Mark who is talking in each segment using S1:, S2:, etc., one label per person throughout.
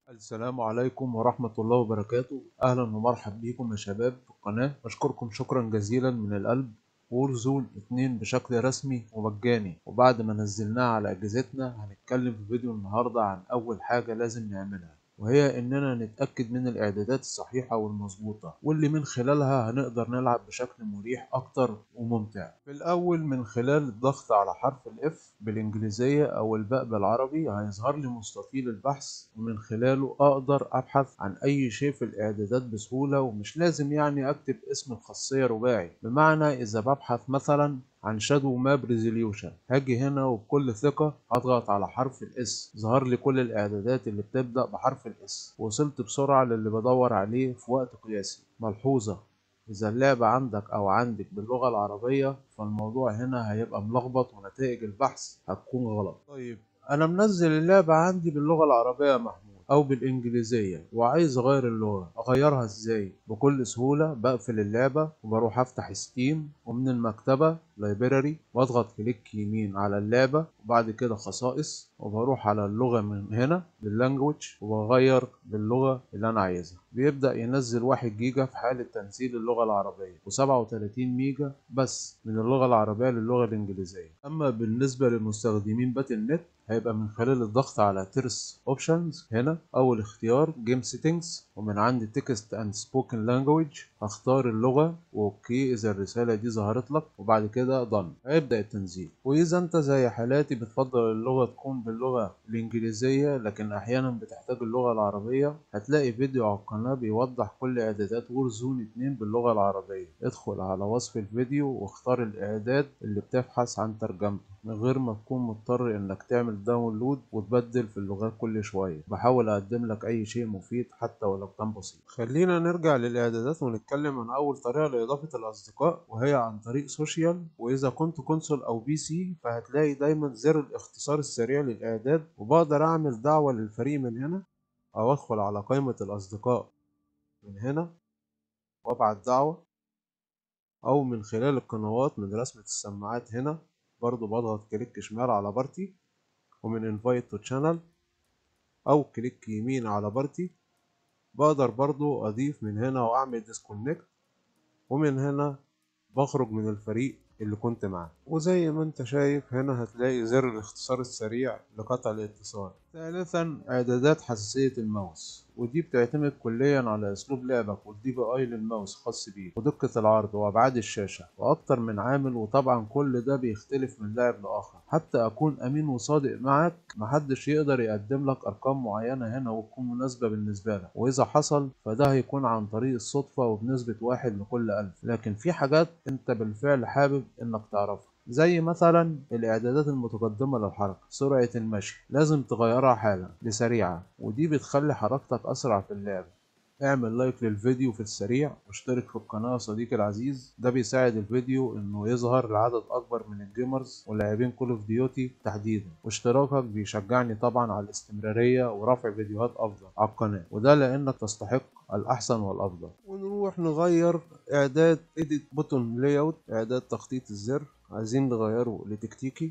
S1: السلام عليكم ورحمة الله وبركاته. أهلا ومرحب بكم يا شباب في القناة. أشكركم شكرا جزيلا من القلب. وورزون 2 بشكل رسمي ومجاني، وبعد ما نزلناها على أجهزتنا هنتكلم في فيديو النهاردة عن أول حاجة لازم نعملها، وهي إننا نتأكد من الإعدادات الصحيحة والمظبوطة، واللي من خلالها هنقدر نلعب بشكل مريح أكتر وممتع. في الأول من خلال الضغط على حرف الإف بالإنجليزية أو الباء بالعربي هيظهر لي مستطيل البحث، ومن خلاله أقدر أبحث عن أي شيء في الإعدادات بسهولة، ومش لازم يعني أكتب اسم الخاصية رباعي. بمعنى إذا ببحث مثلا عن شادو ماب ريزوليوشن، هاجي هنا وبكل ثقة هضغط على حرف الاس، ظهر لي كل الاعدادات اللي بتبدأ بحرف الاس. وصلت بسرعة للي بدور عليه في وقت قياسي. ملحوظة: إذا اللعبة عندك أو عندك باللغة العربية فالموضوع هنا هيبقى ملخبط ونتائج البحث هتكون غلط. طيب، أنا منزل اللعبة عندي باللغة العربية يا محمود أو بالإنجليزية، وعايز أغير اللغة. أغيرها إزاي؟ بكل سهولة بقفل اللعبة وبروح أفتح ستيم، ومن المكتبة لايبراري واضغط كليك يمين على اللعبة وبعد كده خصائص، وبروح على اللغة من هنا باللانجوج وبغير باللغة اللي أنا عايزها. بيبدأ ينزل 1 جيجا في حالة تنزيل اللغة العربية، و37 ميجا بس من اللغة العربية للغة الإنجليزية. أما بالنسبة للمستخدمين باتل نت هيبقى من خلال الضغط على تيرس اوبشنز هنا، اول اختيار جيم سيتنجز، ومن عند تكست اند سبوكن لانجويج هختار اللغه واوكي اذا الرساله دي ظهرت لك، وبعد كده ضن هيبدا التنزيل. واذا انت زي حالاتي بتفضل اللغه تكون باللغه الانجليزيه لكن احيانا بتحتاج اللغه العربيه، هتلاقي فيديو على القناه بيوضح كل اعدادات وورزون 2 باللغه العربيه. ادخل على وصف الفيديو واختار الاعداد اللي بتبحث عن ترجمته من غير ما تكون مضطر انك تعمل داونلود وتبدل في اللغات كل شوية. بحاول اقدم لك اي شيء مفيد حتى ولو كان بسيط. خلينا نرجع للاعدادات ونتكلم عن اول طريقة لاضافة الاصدقاء، وهي عن طريق سوشيال. واذا كنت كونسول او بي سي فهتلاقي دايما زر الاختصار السريع للاعداد، وبقدر اعمل دعوة للفريق من هنا، او ادخل على قائمة الاصدقاء من هنا وابعت دعوة، او من خلال القنوات من رسمة السماعات هنا برضو بضغط كليك شمال على بارتي، ومن invite to channel او كليك يمين على بارتي بقدر برضو اضيف من هنا واعمل disconnect، ومن هنا بخرج من الفريق اللي كنت معاه. وزي ما انت شايف هنا هتلاقي زر الاختصار السريع لقطع الاتصال. ثالثا اعدادات حساسية الماوس، ودي بتعتمد كليا على اسلوب لعبك والدي بي اي للماوس خاص بيك ودقة العرض وابعاد الشاشة واكتر من عامل، وطبعا كل ده بيختلف من لاعب لاخر. حتى اكون امين وصادق معاك، محدش يقدر يقدم لك ارقام معينة هنا وتكون مناسبة بالنسبة لك، واذا حصل فده هيكون عن طريق الصدفة وبنسبة 1 لكل 1000. لكن في حاجات انت بالفعل حابب انك تعرفها، زي مثلا الاعدادات المتقدمة للحركة. سرعة المشي لازم تغيرها حالا لسريعة، ودي بتخلي حركتك اسرع في اللعب. اعمل لايك للفيديو في السريع واشترك في القناة يا صديقي العزيز، ده بيساعد الفيديو انه يظهر لعدد اكبر من الجيمرز ولاعبين كول اوف ديوتي تحديدا. واشتراكك بيشجعني طبعا على الاستمرارية ورفع فيديوهات افضل على القناة، وده لانك تستحق الاحسن والافضل. ونروح نغير اعداد edit button layout، اعداد تخطيط الزر، عايزين نغيره لتكتيكي.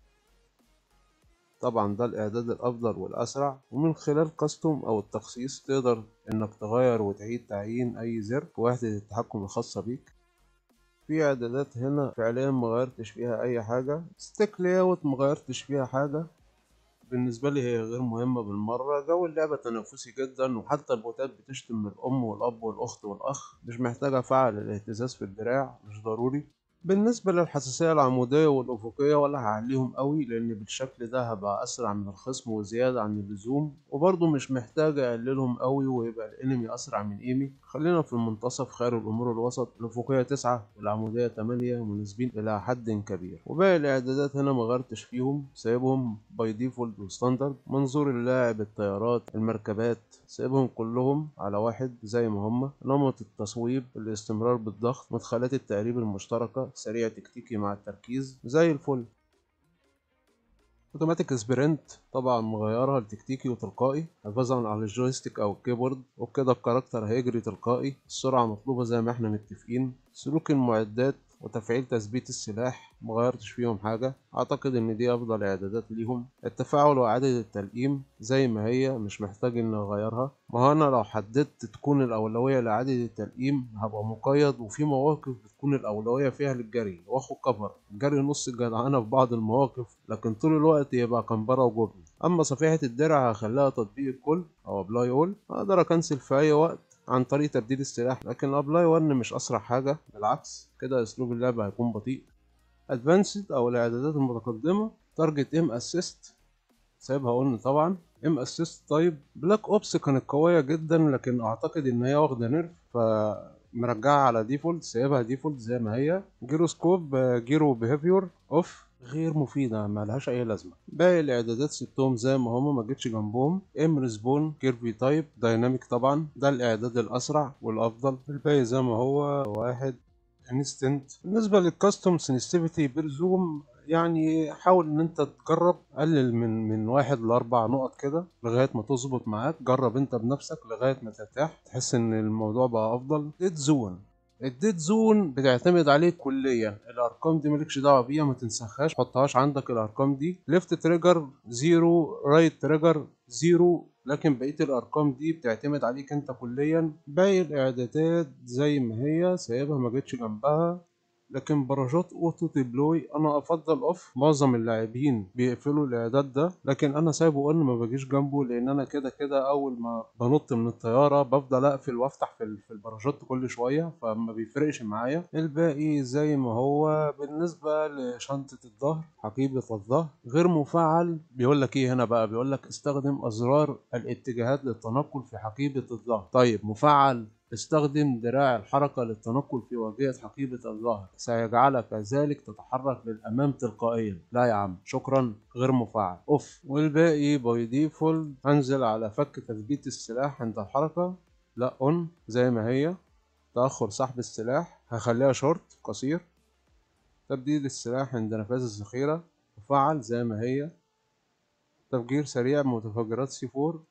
S1: طبعا ده الاعداد الافضل والاسرع، ومن خلال كاستوم او التخصيص تقدر انك تغير وتعيد تعيين اي زر في وحدة التحكم الخاصة بيك. في اعدادات هنا فعليا مغيرتش فيها اي حاجة. ستيك لاyout مغيرتش فيها حاجة، بالنسبة لي هي غير مهمة بالمرة. جو اللعبة تنافسي جدا، وحتى البوتات بتشتم من الأم والأب والأخت والأخ. مش محتاج أفعل الاهتزاز في الدراع، مش ضروري. بالنسبة للحساسية العمودية والأفقية ولا هعليهم قوي، لأن بالشكل ده هبقى أسرع من الخصم وزيادة عن اللزوم، وبرضه مش محتاج أقللهم قوي ويبقى الإنمي أسرع من إيمي. خلينا في المنتصف خير الأمور الوسط. الأفقية 9 والعمودية 8 مناسبين إلى حد كبير، وباقي الإعدادات هنا مغيرتش فيهم، سايبهم باي ديفولت وستاندرد. منظور اللاعب، الطيارات، المركبات، سايبهم كلهم على واحد زي ما هما. نمط التصويب، الاستمرار بالضغط، مدخلات التقريب المشتركة، سريع تكتيكي مع التركيز زي الفل. اوتوماتيك سبرنت طبعا مغيرها لتكتيكي وتلقائي حفاظا على الجويستيك او الكيبورد، وبكده الكاركتر هيجري تلقائي. السرعة مطلوبة زي ما احنا متفقين. سلوك المعدات وتفعيل تثبيت السلاح مغيرتش فيهم حاجة، اعتقد ان دي افضل اعدادات ليهم. التفاعل واعادة التلقيم زي ما هي، مش محتاج ان اغيرها. ما هو انا لو حددت تكون الاولوية لاعادة التلقيم هبقى مقيد، وفي مواقف بتكون الاولوية فيها للجري واخد كفر، الجري نص الجدعنة في بعض المواقف، لكن طول الوقت يبقى كمبرة وجبن. اما صفيحة الدرع هخليها تطبيق الكل او ابلاي اول، اقدر اكنسل في اي وقت عن طريق تبديل السلاح. لكن ابلاي 1 مش اسرع حاجة، بالعكس كده اسلوب اللعب هيكون بطيء. ادفانسد او الاعدادات المتقدمة، تارجت ام اسيست سايبها قلنا طبعا. ام اسيست طيب، بلاك اوبس كانت قوية جدا لكن اعتقد ان هي واخدة نيرف، مرجعها على ديفولت، سايبها ديفولت زي ما هي. جيروسكوب جيرو بيهيفيور اوف، غير مفيدة ملهاش أي لازمة. باقي الإعدادات سبتهم زي ما هما، ما جيتش جنبهم. ام ريسبون كيرفي تايب دايناميك، طبعا ده الإعداد الأسرع والأفضل. الباقي زي ما هو. واحد انستنت. بالنسبة للكاستوم سنسيتيفيتي بيرزوم، يعني حاول ان انت تجرب، قلل من 1 ل4 نقط كده لغاية ما تظبط معاك. جرب انت بنفسك لغاية ما ترتاح تحس ان الموضوع بقى افضل. ديد زون، الديد زون بتعتمد عليه كليا، الارقام دي مالكش دعوه بيها، ما تنسخهاش، حطهاش عندك الارقام دي. ليفت تريجر زيرو، رايت تريجر زيرو، لكن بقيه الارقام دي بتعتمد عليك انت كليا. باقي الاعدادات زي ما هي سايبها، ما جتش جنبها. لكن باراشوت اوتو ديبلوي انا افضل اوف. معظم اللاعبين بيقفلوا الاعداد ده، لكن انا سايبه ان ما بجيش جنبه، لان انا كده كده اول ما بنط من الطياره بفضل اقفل وافتح في الباراشوت كل شويه، فما بيفرقش معايا. الباقي زي ما هو. بالنسبه لشنطه الظهر، حقيبه الظهر غير مفعل. بيقول لك ايه هنا بقى؟ بيقول لك استخدم ازرار الاتجاهات للتنقل في حقيبه الظهر. طيب مفعل، استخدم دراع الحركة للتنقل في واجهة حقيبة الظهر، سيجعلك ذلك تتحرك للأمام تلقائيا. لا يا عم شكرا، غير مفعل، اوف. والباقي باي ديفولت. هنزل على فك تثبيت السلاح عند الحركة، لا اون زي ما هي. تأخر سحب السلاح هخليها شورت قصير. تبديل السلاح عند نفاذ الذخيرة مفعل زي ما هي. تفجير سريع بمتفجرات سي 4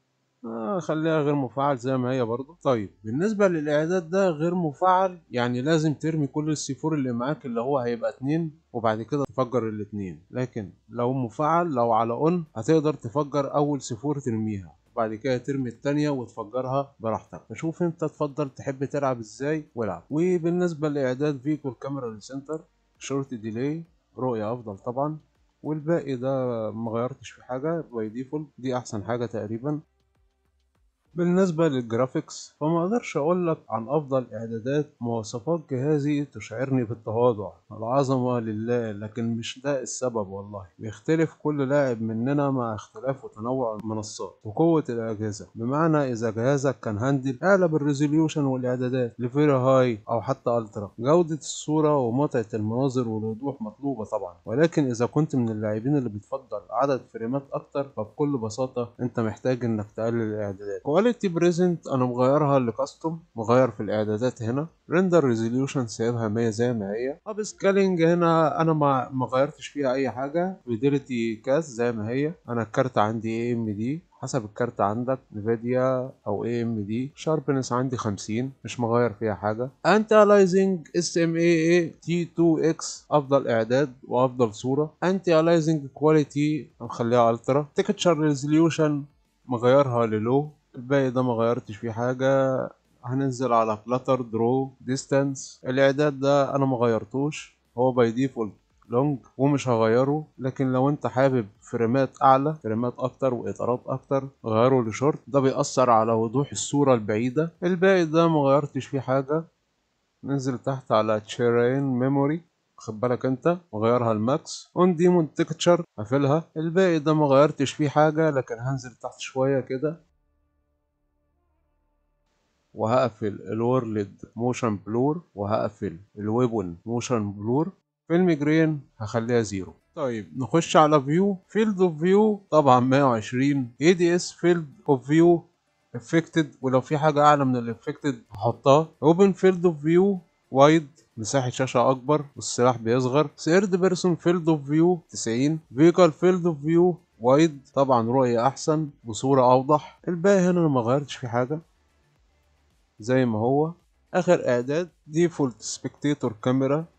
S1: خليها غير مفعل زي ما هي برضو. طيب بالنسبة للإعداد ده غير مفعل، يعني لازم ترمي كل السيفور اللي معاك اللي هو هيبقى 2، وبعد كده تفجر الاتنين. لكن لو مفعل، لو على اون، هتقدر تفجر أول سيفور ترميها، وبعد كده ترمي التانية وتفجرها براحتك. فشوف انت تفضل تحب تلعب ازاي والعب. وبالنسبة لإعداد فيكول كاميرا سنتر، شورت ديلي، رؤية أفضل طبعا. والباقي ده مغيرتش في حاجة، باي ديفولت دي أحسن حاجة تقريبا. بالنسبة للجرافيكس فما اقدرش اقول لك عن افضل اعدادات. مواصفات جهازي تشعرني بالتواضع، العظمة لله، لكن مش ده السبب والله. بيختلف كل لاعب مننا مع اختلاف وتنوع المنصات وقوة الاجهزة. بمعنى اذا جهازك كان هاندل، اعلى بالريزوليوشن والاعدادات لفيري هاي او حتى الترا، جودة الصورة ومتعة المناظر والوضوح مطلوبة طبعا. ولكن اذا كنت من اللاعبين اللي بتفضل عدد فريمات اكتر، فبكل بساطة انت محتاج انك تقلل الاعدادات. كواليتي بريزنت انا مغيرها لكاستوم، مغير في الاعدادات هنا. ريندر ريزوليوشن سايبها 100 زي ما هي. اب سكالينج هنا انا ما غيرتش فيها اي حاجه. فيديليتي كاس زي ما هي. انا الكارت عندي اي ام دي، حسب الكارت عندك نفيديا او اي ام دي. شاربنس عندي 50، مش مغير فيها حاجه. انتي الايزنج اس ام اي اي تي 2 اكس، افضل اعداد وافضل صوره. انتي الايزنج كواليتي مخليها الترا. تكتشر ريزوليوشن مغيرها للو. الباقي ده ما غيرتش فيه حاجة. هننزل على فلاتر درو ديستانس، الاعداد ده انا ما غيرتوش، هو باي ديفولت لونج ومش هغيره. لكن لو انت حابب فريمات اعلى، فريمات اكتر واطارات اكتر، غيره لشورت، ده بيأثر على وضوح الصورة البعيدة. الباقي ده ما غيرتش فيه حاجة. ننزل تحت على تشيرين ميموري، خد بالك انت مغيرها الماكس. اون ديمون تكتشر قافلها. الباقي ده ما غيرتش فيه حاجة، لكن هنزل تحت شوية كده وهقفل الورلد موشن بلور، وهقفل الويبون موشن بلور. فيلم جرين هخليها زيرو. طيب نخش على فيو. فيلد اوف فيو طبعا 120. اي دي اس فيلد اوف فيو افكتد، ولو في حاجة اعلى من الافكتد هحطها. اوبن فيلد اوف فيو وايد، مساحة شاشة أكبر والسلاح بيصغر. سيرد بيرسون فيلد اوف فيو 90. فيكال فيلد اوف فيو وايد، طبعا رؤية أحسن وصورة أوضح. الباقي هنا أنا مغيرتش فيه حاجة زي ما هو. اخر اعداد ديفولت سبكتيتور كاميرا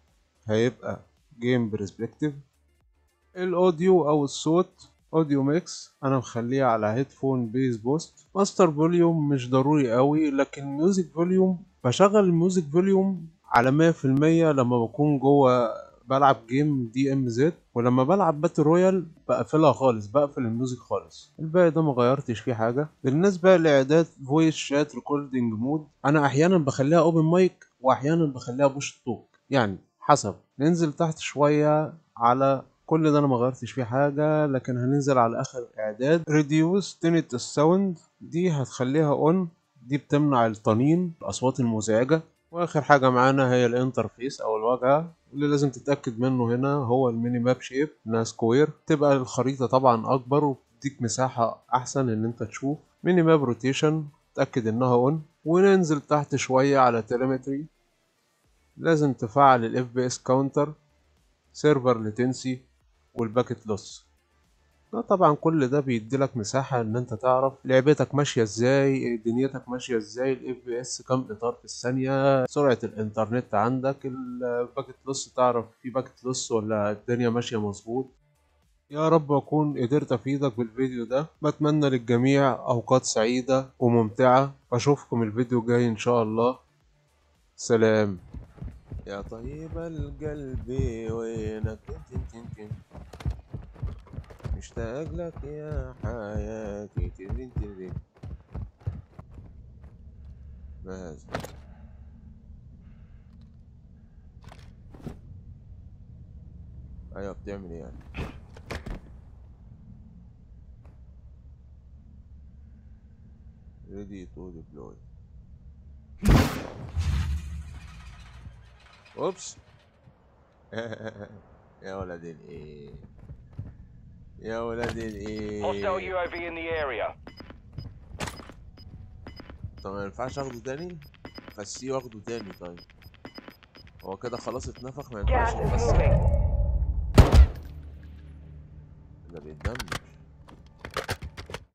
S1: هيبقى جيم برسبكتيف. الاوديو او الصوت اوديو ميكس انا مخليه على هيدفون بيز بوست. ماستر فوليوم مش ضروري قوي، لكن ميوزك فوليوم بشغل الميوزك فوليوم على 100% لما بكون جوه بلعب جيم دي ام زد، ولما بلعب باتل رويال بقفلها خالص، بقفل الميوزك خالص. الباقي ده مغيرتش فيه حاجة. بالنسبة لإعداد فويس شات ريكوردينج مود، أنا أحيانا بخليها أوبن مايك وأحيانا بخليها بوش توك، يعني حسب. ننزل تحت شوية على كل ده، انا ما غيرتش فيه حاجه، لكن هننزل على اخر اعداد ريديوس تنت الساوند، دي هتخليها اون، دي بتمنع الطنين الاصوات المزعجه. واخر حاجه معانا هي الانترفيس او الواجهه، اللي لازم تتاكد منه هنا هو الميني ماب شيب انها سكوير، تبقى الخريطه طبعا اكبر وبتديك مساحه احسن ان انت تشوف. ميني ماب روتيشن تاكد انها اون. وننزل تحت شويه على تيليمتري، لازم تفعل الاف بي اس كاونتر، سيرفر ليتنسي، والباكت لوس. لا طبعا كل ده بيديلك مساحة ان انت تعرف لعبتك ماشية ازاي، دنيتك ماشية ازاي، الاف بي اس كام اطار في الثانية، سرعة الانترنت عندك، الباكت لوس تعرف في باكت لوس ولا الدنيا ماشية مظبوط. يا رب اكون قدرت افيدك بالفيديو ده. بتمنى للجميع اوقات سعيدة وممتعة، اشوفكم الفيديو الجاي ان شاء الله. سلام. يا طيب القلب وينك تن تن تن، مشتاق لك يا حياتي ترين ترين. بس ايوه بتعمل ايه يعني؟ ready to deploy. اوبس. يا ولد الايه، يا ولد
S2: Hostile
S1: الايه.
S2: UAV in the area.
S1: طب ما ينفعش اخده تاني؟ خسيه واخده تاني طيب. هو كده خلاص اتنفخ، ما ينفعش
S2: Gas is
S1: يتخسى.
S2: moving.
S1: ده بيتدمر.